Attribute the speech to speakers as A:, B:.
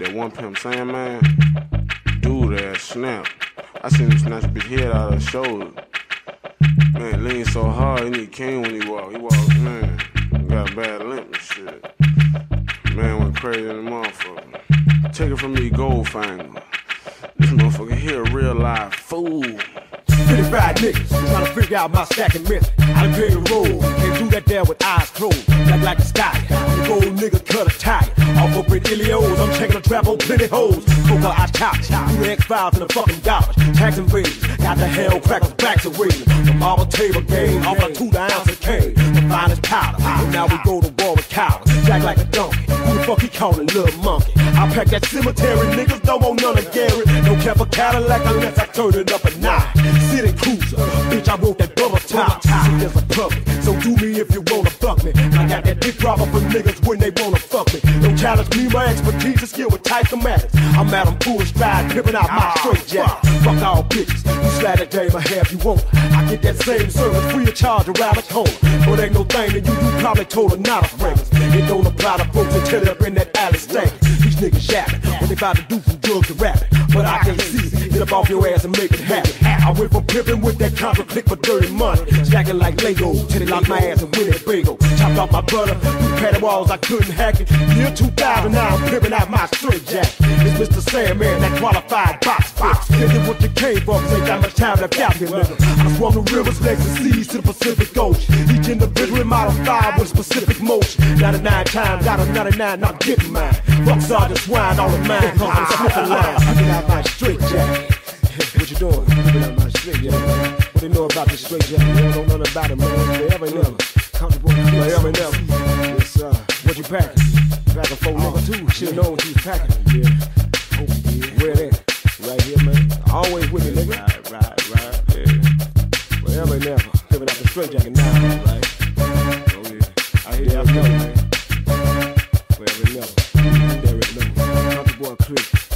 A: that one pimp saying, man, dude ass snap. I seen him snatch a bitch head out of her shoulder. Man, lean so hard, he need cane when he walk. He walk, man, got a bad limp and shit. Man went crazy in the motherfucker. Take it from me, Goldfinger. This motherfucker here a real live fool.
B: 55 niggas trying to figure out my stacking method. I done pay the roll, can't do that there with eyes closed. Black like a sky, the gold nigga cut a tie. Off up in Ilios, I'm checking a trap on plenty hoes. Coca ice couch, do the X-Files in the fucking garbage. Tax invasion, got the hell crackers backs away. The marble table game, off a 2 ounce of cane. The finest powder, and now we go to war with cowards. Jack like a donkey, who the fuck he callin' little monkey? I pack that cemetery, niggas don't want none of Gary. No care for Cadillac unless I turn it up a notch. City cruiser, bitch, I wrote that bubble top. See, there's a public, so do me if you wanna fuck me. I got that dick dropper for niggas when they wanna fuck me. Don't challenge me, my expertise is skill with psychomatics. I'm at them full stride, pimping out my straight jacket. Fuck all bitches, you slide that game I have you want. I get that same service free of charge around at home. But ain't no thing to you, you probably told her not a friend. It don't apply to folks until they're in that alley stank. These niggas yapping, what they about to do from drugs to rapping. But I can see, get up off your ass and make it happen. I went from pimping with that contra click for dirty money. Stacking like Lego, till they lock my ass and win that bagel. Chopped off my butter, through patty walls I couldn't hack it. Year 2000, now I'm pimping out my straight jacket. It's Mr. Sandman, that qualified box fit. This is what you came for, cause ain't got much time left out here, nigga. I swung the rivers, lakes and seas to the Pacific Ocean. Each individual modified with specific motion. 99 times out of 99, not getting mine. Fuck Sergeant Swine, all of mine, cause I'm sniffing lines. I get out my straight jacket. What you doing? Pimping out my straight jacket, man. What they know about this straight jacket? They don't know nothing about it, man. Forever and never. Comfortable, forever and never. Yes, sir. What you packing? Packing 4 number 2. Should've known what you was packing. Yeah. Oh, yeah. Where that? Right here, man. Always with me, nigga. Right. Yeah. Forever and never. Pimping out the straight jacket now, right? Oh, yeah. I hear that, man. Forever and never. There it no. Comfortable, click.